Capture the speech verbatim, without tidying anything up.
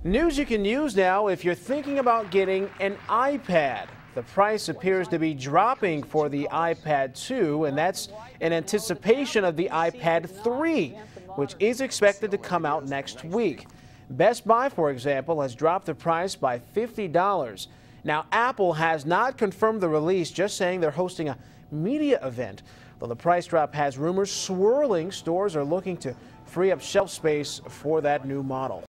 News you can use now if you're thinking about getting an iPad. The price appears to be dropping for the iPad two, and that's in anticipation of the iPad three, which is expected to come out next week. Best Buy, for example, has dropped the price by fifty dollars. Now, Apple has not confirmed the release, just saying they're hosting a media event. Though the price drop has rumors swirling, stores are looking to free up shelf space for that new model.